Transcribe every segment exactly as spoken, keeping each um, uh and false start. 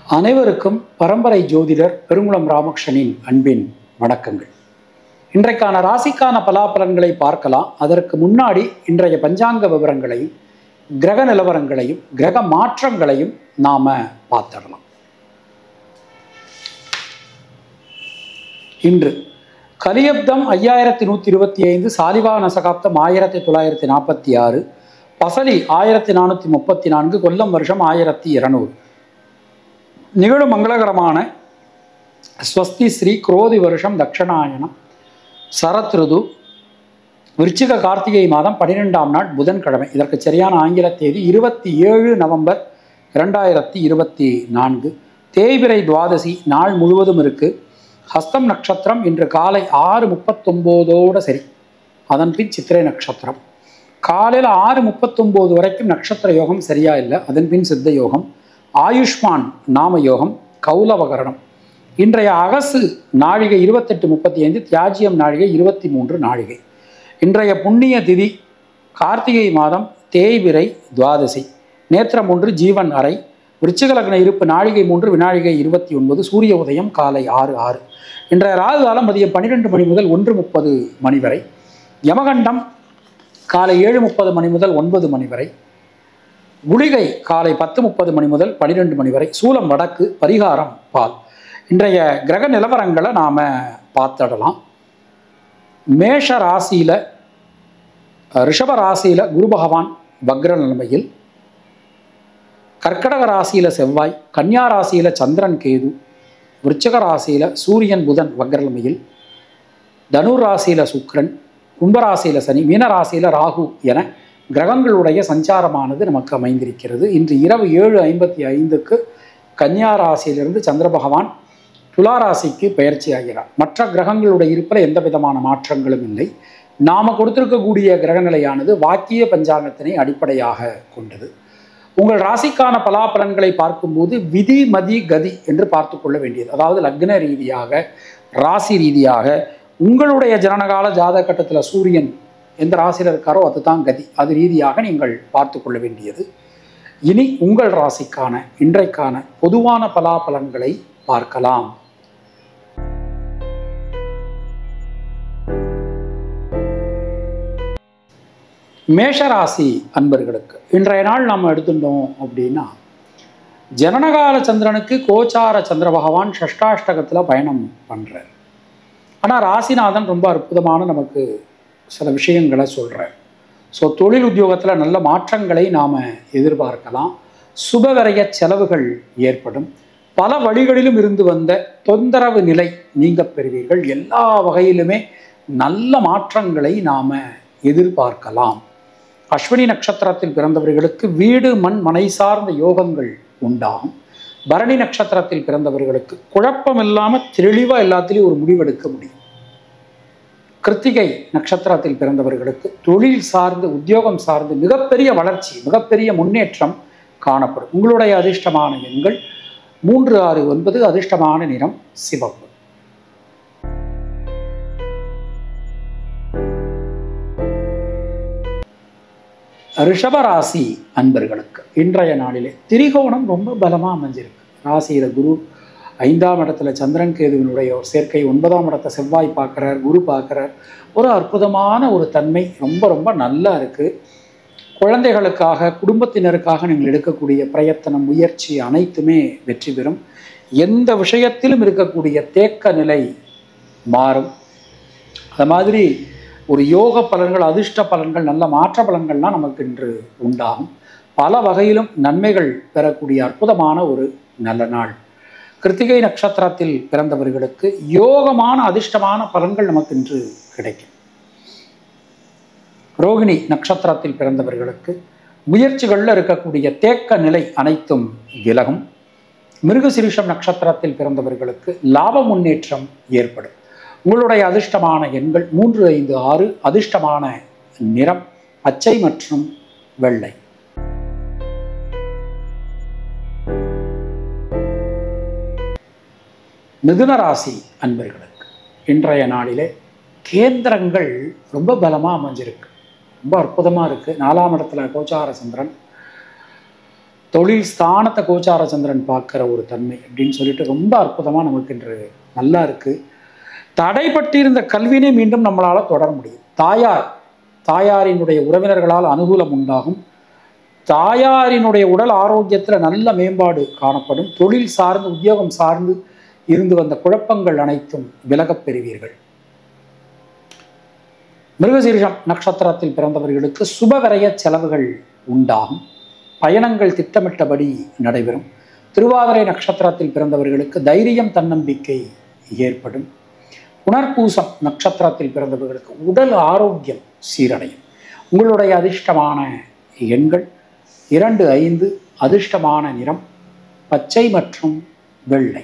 அனைவருக்கும் பரம்பரை ஜோதிடர் பெருங்குளம் ராமகிருஷ்ணனின் அன்பின் வணக்கங்கள். இன்றைக்கான ராசிக்கான பலாபலன்களை பார்க்கலாம். அதற்கு முன்னாடி இன்றைய பஞ்சாங்க விவரங்களையும் கிரக நிலவரங்களையும் கிரக மாற்றங்களையும் நாம பார்த்திடலாம். இன்று கலியப்தம் ஐயாயிரத்தி நூற்றி இருபத்தி ஐந்து, சாலிவாகன சகாப்தம் ஆயிரத்தி தொள்ளாயிரத்தி நாற்பத்தி ஆறு, பசலி ஆயிரத்தி நானூற்றி முப்பத்தி நான்கு, கொல்லம் வருஷம் ஆயிரத்தி இருநூறு. நிகழும் மங்களகரமான ஸ்வஸ்தி ஸ்ரீ குரோதி வருஷம் தட்சணாயனம் சரத் ருது விருச்சிக கார்த்திகை மாதம் பன்னிரெண்டாம் நாள் புதன்கிழமை. இதற்கு சரியான ஆங்கில தேதி இருபத்தி ஏழு நவம்பர் இரண்டாயிரத்தி இருபத்தி நான்கு. தேய்பிறை துவாதசி நாள் முழுவதும் இருக்கு. ஹஸ்தம் நட்சத்திரம் இன்று காலை ஆறு முப்பத்தொம்போதோடு சரி. அதன் பின் சித்திரை நட்சத்திரம் காலையில் ஆறு முப்பத்தொம்போது வரைக்கும் நட்சத்திர யோகம் சரியா இல்லை. அதன் பின் சித்த யோகம், ஆயுஷ்மான் நாம யோகம், கௌலவகரணம். இன்றைய அகசு நாழிகை இருபத்தெட்டு முப்பத்தி ஐந்து, தியாஜியம் நாழிகை இருபத்தி மூன்று நாழிகை. இன்றைய புண்ணிய திதி கார்த்திகை மாதம் தேய்பிறை துவாதசி. நேத்திரம் ஒன்று, ஜீவன் அறை. விருச்சிக லக்ன இருப்பு நாழிகை மூன்று, வினாழிகை இருபத்தி ஒன்பது. சூரிய உதயம் காலை ஆறு ஆறு. இன்றைய ராகு காலம் மதியம் பன்னிரெண்டு மணி முதல் ஒன்று முப்பது மணி வரை. யமகண்டம் காலை ஏழு முப்பது மணி முதல் ஒன்பது மணி வரை. குளிகை காலை பத்து முப்பது மணி முதல் பன்னிரெண்டு மணி வரை. சூலம் வடக்கு, பரிகாரம் பால். இன்றைய கிரக நிலவரங்களை நாம பார்த்துடலாம். மேஷ ராசியில ரிஷப ராசியில குரு பகவான் வக்ர நிலைமையில், கர்க்கடக ராசியில செவ்வாய், கன்னியா ராசியில சந்திரன் கேது, விருச்சிக ராசியில சூரியன் புதன் வக்ர நிலைமையில், தனுர் ராசியில சுக்கிரன், கும்பராசியில சனி, மீன ராசியில ராகு என கிரகங்களுடைய சஞ்சாரமானது நமக்கு அமைந்திருக்கிறது. இன்று இரவு ஏழு ஐம்பத்தி ஐந்துக்கு கன்னியா ராசியிலிருந்து சந்திர பகவான் துலா ராசிக்கு பயிற்சி ஆகிறார். மற்ற கிரகங்களுடைய இருப்பில் எந்த விதமான மாற்றங்களும் இல்லை. நாம கொடுத்திருக்கக்கூடிய கிரகநிலையானது வாக்கிய பஞ்சாங்கத்தினை அடிப்படையாக கொண்டது. உங்கள் ராசிக்கான பலாபலன்களை பார்க்கும்போது விதி மதி கதி என்று பார்த்து கொள்ள வேண்டியது. அதாவது லக்ன ரீதியாக, ராசி ரீதியாக, உங்களுடைய ஜனனகால ஜாதக கட்டத்தில் சூரியன் எந்த ராசியில் இருக்காரோ அதுதான் கதி. அது ரீதியாக நீங்கள் பார்த்து கொள்ள வேண்டியது. இனி உங்கள் ராசிக்கான இன்றைக்கான பொதுவான பலாபலன்களை பார்க்கலாம். மேஷராசி அன்பர்களுக்கு இன்றைய நாள் நாம் எடுத்துட்டோம் அப்படின்னா, ஜனனகால சந்திரனுக்கு கோச்சார சந்திர பகவான் ஷஷ்டாஷ்டகத்தில் பயணம் பண்ணுறார். ஆனால் ராசிநாதன் ரொம்ப அற்புதமான நமக்கு சில விஷயங்களை சொல்கிறார். ஸோ தொழில் உத்தியோகத்தில் நல்ல மாற்றங்களை நாம் எதிர்பார்க்கலாம். சுபவிரய செலவுகள் ஏற்படும். பல வழிகளிலும் இருந்து வந்த தொந்தரவு நிலை நீங்க பெறுவீர்கள். எல்லா வகையிலுமே நல்ல மாற்றங்களை நாம் எதிர்பார்க்கலாம். அஸ்வினி நட்சத்திரத்தில் பிறந்தவர்களுக்கு வீடு மண் மனை சார்ந்த யோகங்கள் உண்டாகும். பரணி நட்சத்திரத்தில் பிறந்தவர்களுக்கு குழப்பம் இல்லாமல் தெளிவாக எல்லாத்திலையும் ஒரு முடிவெடுக்க முடியும். கிருத்திகை நட்சத்திரத்தில் பிறந்தவர்களுக்கு தொழில் சார்ந்து, உத்தியோகம் சார்ந்து மிகப்பெரிய வளர்ச்சி, மிகப்பெரிய முன்னேற்றம் காணப்படும். உங்களுடைய அதிர்ஷ்டமான எண்கள் மூன்று, ஆறு, ஒன்பது. அதிர்ஷ்டமான நிறம் சிவப்பு. ரிஷபராசி அன்பர்களுக்கு இன்றைய நாளிலே திரிகோணம் ரொம்ப பலமாக அமைஞ்சிருக்கு. ராசியில குரு, ஐந்தாம் இடத்துல சந்திரன் கேதுவினுடைய ஒரு சேர்க்கை, ஒன்பதாம் இடத்தை செவ்வாய் பார்க்குறார், குரு பார்க்குறார். ஒரு அற்புதமான ஒரு தன்மை ரொம்ப ரொம்ப நல்லா இருக்குது. குழந்தைகளுக்காக, குடும்பத்தினருக்காக நீங்கள் எடுக்கக்கூடிய பிரயத்தனம், முயற்சி அனைத்துமே வெற்றி பெறும். எந்த விஷயத்திலும் இருக்கக்கூடிய தேக்க நிலை மாறும். அது மாதிரி ஒரு யோக பலன்கள், அதிர்ஷ்ட பலன்கள், நல்ல மாற்ற பலன்கள்லாம் நமக்கு இன்று உண்டாகும். பல வகையிலும் நன்மைகள் பெறக்கூடிய அற்புதமான ஒரு நல்ல நாள். கிருத்திகை நட்சத்திரத்தில் பிறந்தவர்களுக்கு யோகமான அதிர்ஷ்டமான பலன்கள் நமக்கு இன்று கிடைக்கும். ரோகிணி நட்சத்திரத்தில் பிறந்தவர்களுக்கு முயற்சிகளில் இருக்கக்கூடிய தேக்க நிலை அனைத்தும் விலகும். மிருகசீரிஷம் நட்சத்திரத்தில் பிறந்தவர்களுக்கு லாப முன்னேற்றம் ஏற்படும். உங்களுடைய அதிர்ஷ்டமான எண்கள் மூன்று, ஐந்து, ஆறு. அதிர்ஷ்டமான நிறம் பச்சை மற்றும் வெள்ளை. மிதுன ராசி அன்பர்களுக்கு இன்றைய நாளிலே கேந்திரங்கள் ரொம்ப பலமாக அமைஞ்சிருக்கு. ரொம்ப அற்புதமாக இருக்குது. நாலாம் இடத்துல கோச்சார சந்திரன், தொழில் ஸ்தானத்தை கோச்சார சந்திரன் பார்க்குற ஒரு தன்மை அப்படின்னு சொல்லிட்டு ரொம்ப அற்புதமாக நமக்கு இன்று நல்லா இருக்குது. தடைப்பட்டிருந்த கல்வியினை மீண்டும் நம்மளால் தொடர முடியும். தாயார் தாயாரினுடைய உறவினர்களால் அனுகூலம் உண்டாகும். தாயாரினுடைய உடல் ஆரோக்கியத்தில் நல்ல மேம்பாடு காணப்படும். தொழில் சார்ந்து உத்தியோகம் சார்ந்து இருந்து வந்த குழப்பங்கள் அனைத்தும் விலகப் பெறுவீர்கள். மிருகசீரிஷம் நட்சத்திரத்தில் பிறந்தவர்களுக்கு சுபவிரய செலவுகள் உண்டாகும். பயணங்கள் திட்டமிட்டபடி நடைபெறும். திருவாதிரை நட்சத்திரத்தில் பிறந்தவர்களுக்கு தைரியம் தன்னம்பிக்கை ஏற்படும். புனர்பூசம் நட்சத்திரத்தில் பிறந்தவர்களுக்கு உடல் ஆரோக்கியம் சீரடையும். உங்களுடைய அதிர்ஷ்டமான எண்கள் இரண்டு ஐந்து, அதிர்ஷ்டமான நிறம் பச்சை மற்றும் வெள்ளை.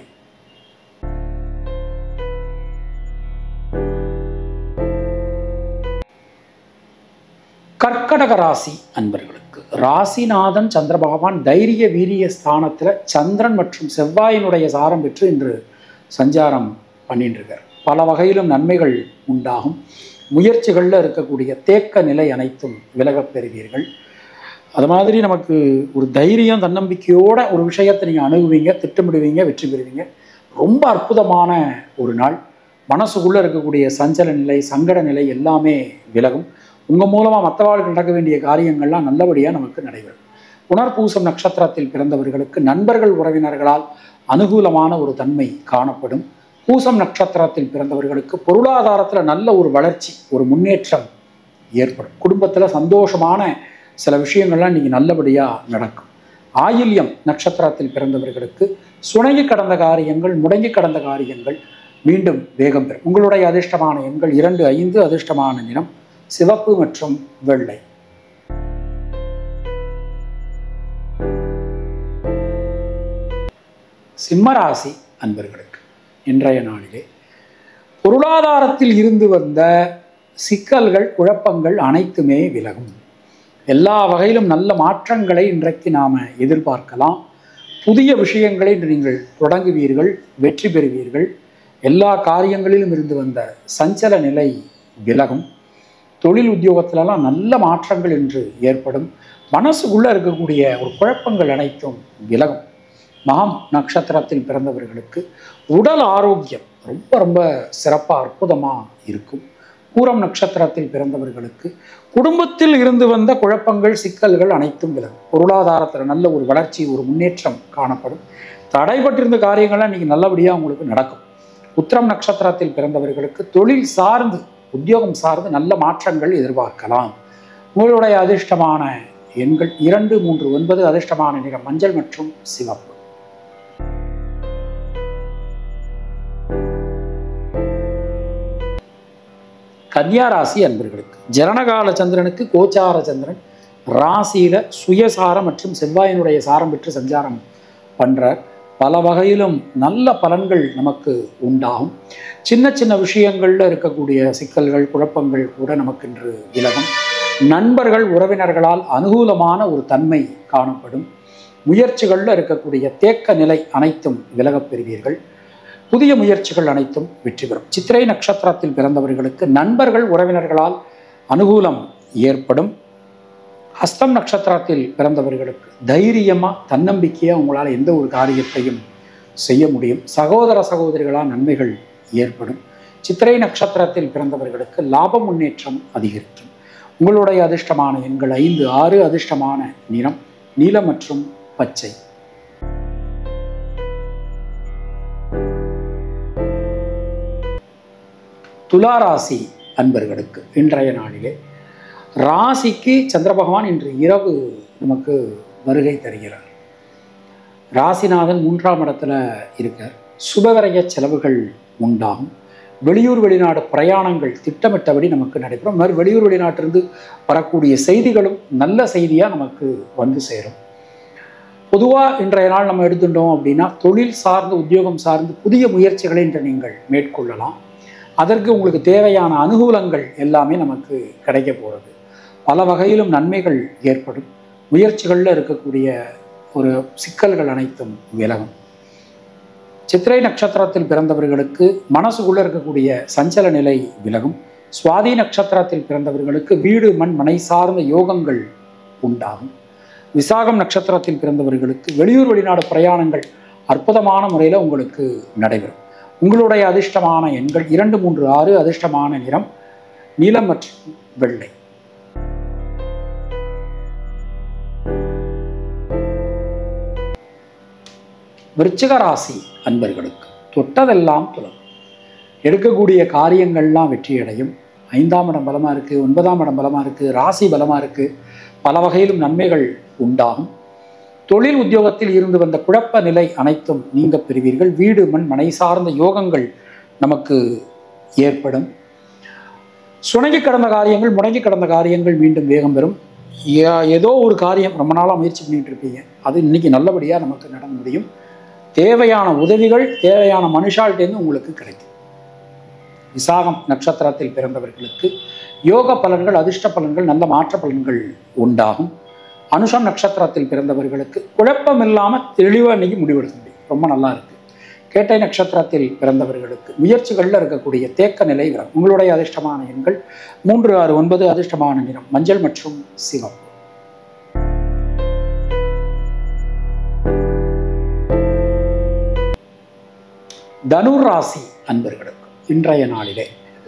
கர்க்கடக ராசி அன்பர்களுக்கு ராசிநாதன் சந்திர பகவான் தைரிய வீரிய ஸ்தானத்தில் சந்திரன் மற்றும் செவ்வாயினுடைய சாரம் பெற்று இன்று சஞ்சாரம் பண்ணிட்டு இருக்கார். பல வகையிலும் நன்மைகள் உண்டாகும். முயற்சிகளில் இருக்கக்கூடிய தேக்க நிலை அனைத்தும் விலகப் பெறுவீர்கள். அது மாதிரி நமக்கு ஒரு தைரியம் தன்னம்பிக்கையோட ஒரு விஷயத்தை நீங்கள் அணுகுவீங்க, திட்டமிடுவீங்க, வெற்றி பெறுவீங்க. ரொம்ப அற்புதமான ஒரு நாள். மனசுக்குள்ளே இருக்கக்கூடிய சஞ்சல நிலை, சங்கட நிலை எல்லாமே விலகும். உங்கள் மூலமாக மற்றவாளுக்கு நடக்க வேண்டிய காரியங்கள்லாம் நல்லபடியாக நமக்கு நடைபெறும். புனர்பூசம் நட்சத்திரத்தில் பிறந்தவர்களுக்கு நண்பர்கள் உறவினர்களால் அனுகூலமான ஒரு தன்மை காணப்படும். பூசம் நட்சத்திரத்தில் பிறந்தவர்களுக்கு பொருளாதாரத்தில் நல்ல ஒரு வளர்ச்சி, ஒரு முன்னேற்றம் ஏற்படும். குடும்பத்தில் சந்தோஷமான சில விஷயங்கள்லாம் இன்றைக்கி நல்லபடியாக நடக்கும். ஆயில்யம் நட்சத்திரத்தில் பிறந்தவர்களுக்கு சுணங்கி கடந்த காரியங்கள், முடங்கி கடந்த காரியங்கள் மீண்டும் வேகம் பெறும். உங்களுடைய அதிர்ஷ்டமான எண்கள் இரண்டு ஐந்து, அதிர்ஷ்டமான நிறம் சிவப்பு மற்றும் வெள்ளை. சிம்மராசி அன்பர்களுக்கு இன்றைய நாளிலே பொருளாதாரத்தில் இருந்து வந்த சிக்கல்கள், குழப்பங்கள் அனைத்துமே விலகும். எல்லா வகையிலும் நல்ல மாற்றங்களை இன்றைக்கு நாம் எதிர்பார்க்கலாம். புதிய விஷயங்களை இன்று நீங்கள் தொடங்குவீர்கள், வெற்றி பெறுவீர்கள். எல்லா காரியங்களிலும் இருந்து வந்த சஞ்சல நிலை விலகும். தொழில் உத்தியோகத்திலலாம் நல்ல மாற்றங்கள் என்று ஏற்படும். மனசுக்குள்ளே இருக்கக்கூடிய ஒரு குழப்பங்கள் அனைத்தும் விலகும். மகம் நட்சத்திரத்தில் பிறந்தவர்களுக்கு உடல் ஆரோக்கியம் ரொம்ப ரொம்ப சிறப்பாக அற்புதமாக இருக்கும். பூரம் நட்சத்திரத்தில் பிறந்தவர்களுக்கு குடும்பத்தில் இருந்து வந்த குழப்பங்கள், சிக்கல்கள் அனைத்தும் விலகும். பொருளாதாரத்தில் நல்ல ஒரு வளர்ச்சி, ஒரு முன்னேற்றம் காணப்படும். தடைபட்டிருந்த காரியங்கள்லாம் இன்றைக்கி நல்லபடியாக உங்களுக்கு நடக்கும். உத்திரம் நட்சத்திரத்தில் பிறந்தவர்களுக்கு தொழில் சார்ந்து உத்தியோகம் சார்ந்து நல்ல மாற்றங்கள் எதிர்பார்க்கலாம். உங்களுடைய அதிர்ஷ்டமான எண்கள் இரண்டு மூன்று ஒன்பது, அதிர்ஷ்டமான நிறம் மஞ்சள் மற்றும் சிவப்பு. கன்னியா ராசி அன்பர்களுக்கு ஜனனகால சந்திரனுக்கு கோச்சார சந்திரன் ராசியில சுயசாரம் மற்றும் செவ்வாயினுடைய சாரம் பெற்று சஞ்சாரம் பண்ற பல வகையிலும் நல்ல பலன்கள் நமக்கு உண்டாகும். சின்ன சின்ன விஷயங்கள்ல இருக்கக்கூடிய சிக்கல்கள், குழப்பங்கள் கூட நமக்கு இன்று விலகும். நண்பர்கள் உறவினர்களால் அனுகூலமான ஒரு தன்மை காணப்படும். முயற்சிகளில் இருக்கக்கூடிய தேக்க நிலை அனைத்தும் விலகப் பெறுவீர்கள். புதிய முயற்சிகள் அனைத்தும் வெற்றி பெறும். சித்திரை நட்சத்திரத்தில் பிறந்தவர்களுக்கு நண்பர்கள் உறவினர்களால் அனுகூலம் ஏற்படும். ஹஸ்தம் நட்சத்திரத்தில் பிறந்தவர்களுக்கு தைரியமாக தன்னம்பிக்கையாக உங்களால் எந்த ஒரு காரியத்தையும் செய்ய முடியும். சகோதர சகோதரிகளால் நன்மைகள் ஏற்படும். சித்திரை நட்சத்திரத்தில் பிறந்தவர்களுக்கு லாப முன்னேற்றம் அதிகரிக்கும். உங்களுடைய அதிர்ஷ்டமான எண்கள் ஐந்து ஆறு, அதிர்ஷ்டமான நிறம் நீலம் மற்றும் பச்சை. துளாராசி அன்பர்களுக்கு இன்றைய நாளிலே ராசிக்கு சந்திர பகவான் இன்று இரவு நமக்கு வருகை தருகிறார். ராசிநாதன் மூன்றாம் இடத்துல இருக்கார். சுபவிரய செலவுகள் உண்டாகும். வெளியூர் வெளிநாடு பிரயாணங்கள் திட்டமிட்டபடி நமக்கு நடைபெறும். மாதிரி வெளியூர் வெளிநாட்டிலிருந்து வரக்கூடிய செய்திகளும் நல்ல செய்தியாக நமக்கு வந்து சேரும். பொதுவாக இன்றைய நாள் நம்ம எடுத்துட்டோம் அப்படின்னா தொழில் சார்ந்து உத்தியோகம் சார்ந்து புதிய முயற்சிகளை இன்று நீங்கள் மேற்கொள்ளலாம். அதற்கு உங்களுக்கு தேவையான அனுகூலங்கள் எல்லாமே நமக்கு கிடைக்க போகிறது. பல வகையிலும் நன்மைகள் ஏற்படும். முயற்சிகளில் இருக்கக்கூடிய ஒரு சிக்கல்கள் அனைத்தும் விலகும். சித்திரை நட்சத்திரத்தில் பிறந்தவர்களுக்கு மனசுக்குள்ளே இருக்கக்கூடிய சஞ்சல நிலை விலகும். சுவாதி நட்சத்திரத்தில் பிறந்தவர்களுக்கு வீடு மண் மனை சார்ந்த யோகங்கள் உண்டாகும். விசாகம் நட்சத்திரத்தில் பிறந்தவர்களுக்கு வெளியூர் வெளிநாடு பிரயாணங்கள் அற்புதமான முறையில் உங்களுக்கு நடைபெறும். உங்களுடைய அதிர்ஷ்டமான எண்கள் இரண்டு மூன்று ஆறு, அதிர்ஷ்டமான நிறம் நீலம் மற்றும் வெள்ளை. விருச்சிக ராசி அன்பர்களுக்கு தொட்டதெல்லாம் துலங்கும். எடுக்கக்கூடிய காரியங்கள்லாம் வெற்றியடையும். ஐந்தாம் இடம் பலமா இருக்கு, ஒன்பதாம் இடம் பலமா இருக்கு, ராசி பலமா இருக்கு. பல வகையிலும் நன்மைகள் உண்டாகும். தொழில் உத்தியோகத்தில் இருந்து வந்த குழப்ப நிலை அனைத்தும் நீங்க பெறுவீர்கள். வீடு மண் மனை சார்ந்த யோகங்கள் நமக்கு ஏற்படும். சுணங்கி கடந்த காரியங்கள், முடங்கி கடந்த காரியங்கள் மீண்டும் வேகம் பெறும். ஏதோ ஒரு காரியம் ரொம்ப நாளாக முயற்சி பண்ணிட்டு இருப்பீங்க, அது இன்னைக்கு நல்லபடியாக நமக்கு நட முடியும். தேவையான உதவிகள் தேவையான மனுஷால்டேருந்து உங்களுக்கு கிடைக்கும். விசாகம் நட்சத்திரத்தில் பிறந்தவர்களுக்கு யோக பலன்கள், அதிர்ஷ்ட பலன்கள், நல்ல மாற்ற பலன்கள் உண்டாகும். அனுஷம் நட்சத்திரத்தில் பிறந்தவர்களுக்கு குழப்பம் இல்லாமல் தெளிவாக இன்னைக்கு முடிவெடுக்க முடியும். ரொம்ப நல்லா இருக்கு. கேட்டை நட்சத்திரத்தில் பிறந்தவர்களுக்கு முயற்சிகளில் இருக்கக்கூடிய தேக்க நிலை வரும். உங்களுடைய அதிர்ஷ்டமான எண்கள் மூன்று ஆறு ஒன்பது, அதிர்ஷ்டமான நிறம் மஞ்சள் மற்றும் சிவப்பு. தனுர் ராசி அன்பர்களுக்கு இன்றைய நாளிலே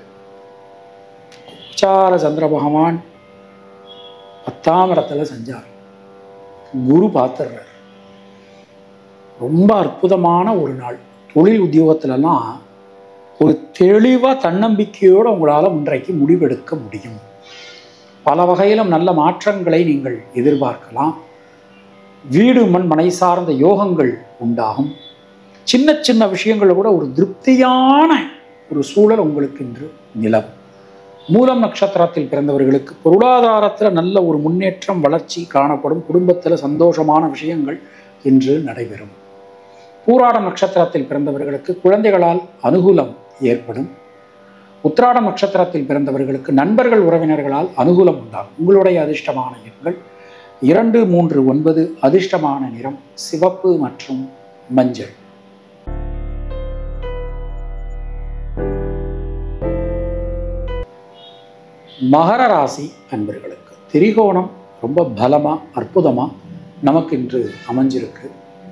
உச்சார சந்திர பகவான் பத்தாம் இடத்துல சஞ்சாரம், குரு பார்த்துடுறார். ரொம்ப அற்புதமான ஒரு நாள். தொழில் உத்தியோகத்திலலாம் ஒரு தெளிவாக தன்னம்பிக்கையோடு உங்களால் இன்றைக்கு முடிவெடுக்க முடியும். பல வகையிலும் நல்ல மாற்றங்களை நீங்கள் எதிர்பார்க்கலாம். வீடு மண் மனை சார்ந்த யோகங்கள் உண்டாகும். சின்ன சின்ன விஷயங்களில் கூட ஒரு திருப்தியான ஒரு சூழல் உங்களுக்கு இன்று நிலவும். மூலம் நட்சத்திரத்தில் பிறந்தவர்களுக்கு பொருளாதாரத்தில் நல்ல ஒரு முன்னேற்றம் வளர்ச்சி காணப்படும். குடும்பத்தில் சந்தோஷமான விஷயங்கள் இன்று நடைபெறும். பூராடம் நட்சத்திரத்தில் பிறந்தவர்களுக்கு குழந்தைகளால் அனுகூலம் ஏற்படும். உத்திராடம் நட்சத்திரத்தில் பிறந்தவர்களுக்கு நண்பர்கள் உறவினர்களால் அனுகூலம் உண்டாகும். உங்களுடைய அதிர்ஷ்டமான எண்கள் இரண்டு மூன்று ஒன்பது, அதிர்ஷ்டமான நிறம் சிவப்பு மற்றும் மஞ்சள். மகர ராசி அன்பர்களுக்கு திரிகோணம் ரொம்ப பலமா அற்புதமா நமக்கு இன்று அமைஞ்சிருக்கு.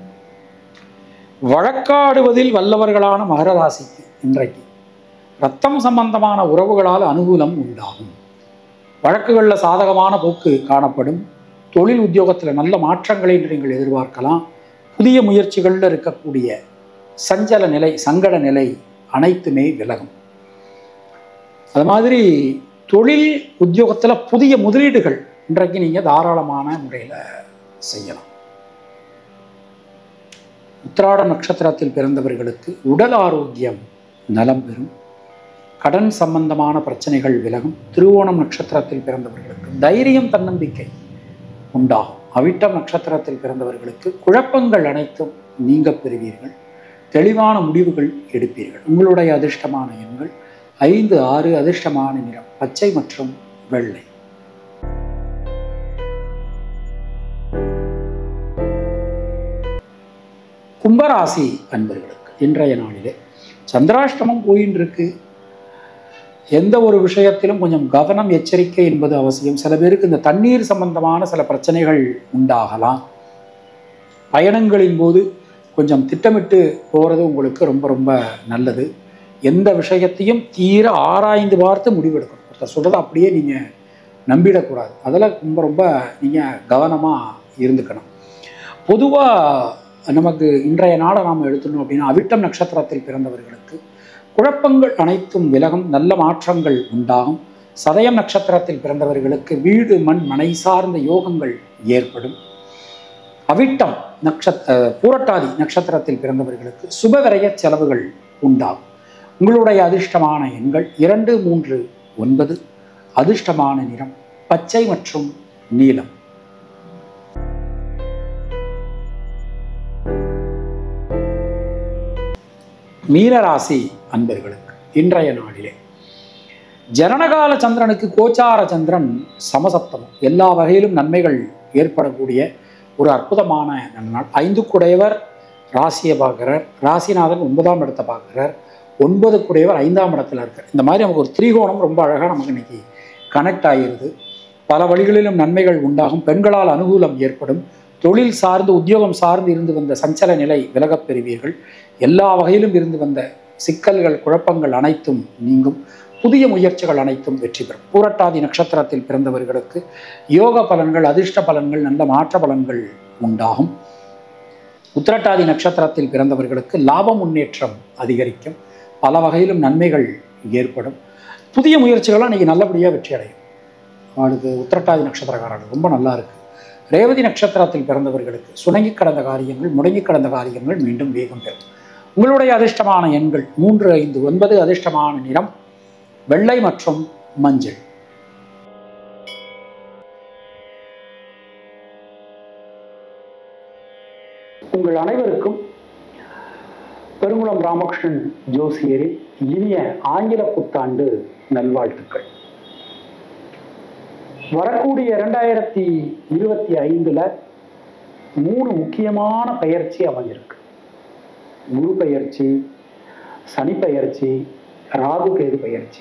வழக்காடுவதில் வல்லவர்களான மகர ராசிக்கு இன்றைக்கு இரத்தம் சம்பந்தமான உறவுகளால் அனுகூலம் உண்டாகும். வழக்குகளில் சாதகமான போக்கு காணப்படும். தொழில் உத்தியோகத்தில் நல்ல மாற்றங்களை நீங்கள் எதிர்பார்க்கலாம். புதிய முயற்சிகளில் இருக்கக்கூடிய சஞ்சல நிலை, சங்கட நிலை அனைத்துமே விலகும். அது மாதிரி தொழில் உத்தியோகத்தில் புதிய முதலீடுகள் இன்றைக்கு நீங்கள் தாராளமான முறையில் செய்யலாம். உத்திராட நட்சத்திரத்தில் பிறந்தவர்களுக்கு உடல் ஆரோக்கியம் நலம் பெறும். கடன் சம்பந்தமான பிரச்சனைகள் விலகும். திருவோணம் நட்சத்திரத்தில் பிறந்தவர்களுக்கு தைரியம் தன்னம்பிக்கை உண்டாகும். அவிட்டம் நட்சத்திரத்தில் பிறந்தவர்களுக்கு குழப்பங்கள் அனைத்தும் நீங்க பெறுவீர்கள். தெளிவான முடிவுகள் எடுப்பீர்கள். உங்களுடைய அதிர்ஷ்டமான எண்கள் ஐந்து ஆறு, அதிர்ஷ்டமான நிறம் பச்சை மற்றும் வெள்ளை. கும்பராசி அன்பர்களுக்கு இன்றைய நாளிலே சந்திராஷ்டமம் போயின்னு இருக்கு. எந்த ஒரு விஷயத்திலும் கொஞ்சம் கவனம் எச்சரிக்கை என்பது அவசியம். சில பேருக்கு இந்த தண்ணீர் சம்பந்தமான சில பிரச்சனைகள் உண்டாகலாம். பயணங்களின் போது கொஞ்சம் திட்டமிட்டு போகிறது உங்களுக்கு ரொம்ப ரொம்ப நல்லது. எந்த விஷயத்தையும் தீர ஆராய்ந்து பார்த்து முடிவெடுக்கணும். ஒருத்தர் சொல்கிறத அப்படியே நீங்கள் நம்பிடக்கூடாது. அதில் ரொம்ப ரொம்ப நீங்கள் கவனமாக இருந்துக்கணும். பொதுவாக நமக்கு இன்றைய நாளை நாம் எடுத்துனோம் அப்படின்னா அவிட்டம் நட்சத்திரத்தில் பிறந்தவர்களுக்கு குழப்பங்கள் அனைத்தும் விலகும். நல்ல மாற்றங்கள் உண்டாகும். சதயம் நட்சத்திரத்தில் பிறந்தவர்களுக்கு வீடு மண் மனை சார்ந்த யோகங்கள் ஏற்படும். அவிட்டம் நட்சத்திர பூரட்டாதி நட்சத்திரத்தில் பிறந்தவர்களுக்கு சுபவிரய செலவுகள் உண்டாகும். உங்களுடைய அதிர்ஷ்டமான எண்கள் இரண்டு மூன்று ஒன்பது, அதிர்ஷ்டமான நிறம் பச்சை மற்றும் நீலம். மீனராசி அன்பர்களுக்கு இன்றைய நாளிலே ஜனனகால சந்திரனுக்கு கோச்சார சந்திரன் சமசப்தமம். எல்லா வகையிலும் நன்மைகள் ஏற்படக்கூடிய ஒரு அற்புதமான நாள். ஐந்து குடையவர் ராசியை பார்க்கிறார். ராசிநாதன் ஒன்பதாம் இடத்தை பார்க்கிறார். ஒன்பது குடையவர் ஐந்தாம் இடத்துல இருக்கார். இந்த மாதிரி நமக்கு ஒரு திரிகோணம் ரொம்ப அழகாக நமக்கு இன்னைக்கு கனெக்ட் ஆகிடுது. பல வழிகளிலும் நன்மைகள் உண்டாகும். பெண்களால் அனுகூலம் ஏற்படும். தொழில் சார்ந்து உத்தியோகம் சார்ந்து இருந்து வந்த சஞ்சல நிலை விலகப் பெறுவீர்கள். எல்லா வகையிலும் இருந்து வந்த சிக்கல்கள் குழப்பங்கள் அனைத்தும் நீங்கும். புதிய முயற்சிகள் அனைத்தும் வெற்றி பெறும். பூரட்டாதி நட்சத்திரத்தில் பிறந்தவர்களுக்கு யோக பலன்கள் அதிர்ஷ்ட பலன்கள் நல்ல மாற்ற பலன்கள் உண்டாகும். உத்திரட்டாதி நட்சத்திரத்தில் பிறந்தவர்களுக்கு லாப முன்னேற்றம் அதிகரிக்கும். பல வகையிலும் நன்மைகள் ஏற்படும். புதிய முயற்சிகள்லாம் இன்னைக்கு நல்லபடியாக வெற்றி அடையும். அவளுக்கு உத்திரட்டாதி நட்சத்திரக்காரர்கள் ரொம்ப நல்லா இருக்கு. ரேவதி நட்சத்திரத்தில் பிறந்தவர்களுக்கு சுணங்கி கடந்த காரியங்கள் முடங்கி கடந்த காரியங்கள் மீண்டும் வேகம் பெறும். உங்களுடைய அதிர்ஷ்டமான எண்கள் மூன்று ஐந்து ஒன்பது. அதிர்ஷ்டமான நிறம் வெள்ளை மற்றும் மஞ்சள். உங்கள் அனைவருக்கும் பெருங்குளம் ராமகிருஷ்ணன் ஜோசியரின் இனிய ஆங்கில புத்தாண்டு நல்வாழ்த்துக்கள். வரக்கூடிய இரண்டாயிரத்தி இருபத்தி ஐந்துல மூணு முக்கியமான பயிற்சி அமைஞ்சிருக்கு. குரு பயிற்சி, சனி பயிற்சி, ராகு கேது பயிற்சி.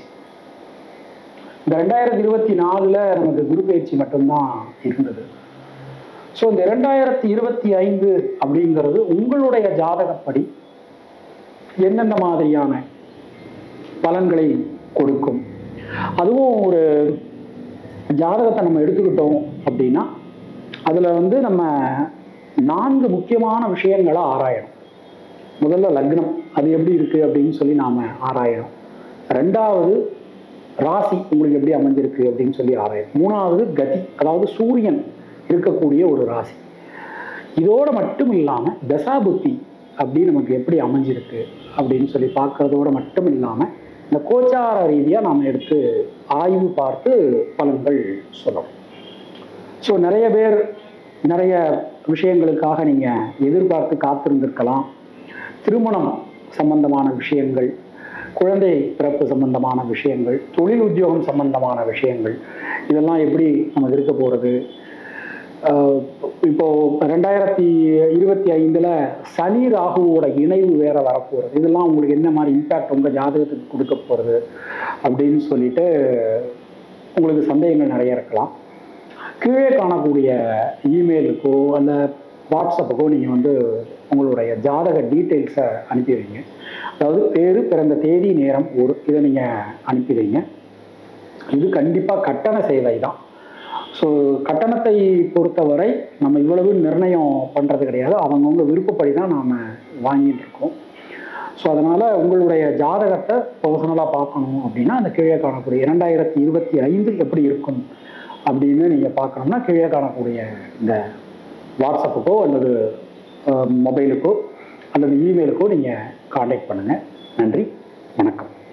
இந்த ரெண்டாயிரத்தி இருபத்தி நாலுல நமக்கு குரு பயிற்சி மட்டும்தான் இருந்தது. ஸோ இந்த இரண்டாயிரத்தி இருபத்தி ஐந்து அப்படிங்கிறது உங்களுடைய ஜாதகப்படி எந்தெந்த மாதிரியான பலன்களை கொடுக்கும். அதுவும் ஒரு ஜாதகத்தை நம்ம எடுத்துக்கிட்டோம் அப்படின்னா அதில் வந்து நம்ம நான்கு முக்கியமான விஷயங்களை ஆராயணும். முதல்ல லக்னம் அது எப்படி இருக்கு அப்படின்னு சொல்லி நாம் ஆராயணும். ரெண்டாவது ராசி உங்களுக்கு எப்படி அமைஞ்சிருக்கு அப்படின்னு சொல்லி ஆராயணும். மூணாவது கதி, அதாவது சூரியன் இருக்கக்கூடிய ஒரு ராசி. இதோடு மட்டும் இல்லாமல் தசாபுத்தி அப்படி நமக்கு எப்படி அமைஞ்சிருக்கு அப்படின்னு சொல்லி பார்க்கறதோடு மட்டும் இல்லாமல் இந்த கோச்சார ரீதியாக நாம் எடுத்து ஆய்வு பார்த்து பலன்கள் சொல்லணும். ஸோ நிறைய பேர் நிறைய விஷயங்களுக்காக நீங்கள் எதிர்பார்த்து காத்திருந்திருக்கலாம். திருமணம் சம்பந்தமான விஷயங்கள், குழந்தை பிறப்பு சம்பந்தமான விஷயங்கள், தொழில் உத்தியோகம் சம்பந்தமான விஷயங்கள், இதெல்லாம் எப்படி நமக்கு இருக்க போகிறது. இப்போ ரெண்டாயிரத்தி இருபத்தி ஐந்துல சனி ராகுவோட இணைவு வேற வரப்போகிறது. இதெல்லாம் உங்களுக்கு என்ன மாதிரி இம்பேக்ட் உங்கள் ஜாதகத்துக்கு கொடுக்க போகிறது அப்படின்னு சொல்லிட்டு உங்களுக்கு சந்தேகங்கள் நிறைய இருக்கலாம். கீழே காணக்கூடிய இமெயிலுக்கோ அல்ல வாட்ஸ்அப்புக்கோ நீங்கள் வந்து உங்களுடைய ஜாதக டீட்டெயில்ஸை அனுப்பி வைங்க. அதாவது பேர், பிறந்த தேதி, நேரம், ஒரு இதை நீங்கள் அனுப்பி வைங்க. இது கண்டிப்பாக கட்டண சேவை தான். ஸோ கட்டணத்தை பொறுத்தவரை நம்ம இவ்வளவு நிர்ணயம் பண்ணுறது கிடையாது. அவங்கவுங்க விருப்பப்படி தான் நாம் வாங்கிட்டு இருக்கோம். ஸோ அதனால் உங்களுடைய ஜாதகத்தை பர்சனலாக பார்க்கணும் அப்படின்னா அந்த கீழே காணக்கூடிய இரண்டாயிரத்தி இருபத்தி ஐந்து எப்படி இருக்கும் அப்படின்னு நீங்கள் பார்க்கணும்னா கீழே காணக்கூடிய இந்த வாட்ஸ்அப்புக்கோ அல்லது மொபைலுக்கோ அல்லது இமெயிலுக்கோ நீங்கள் கான்டாக்ட் பண்ணுங்கள். நன்றி, வணக்கம்.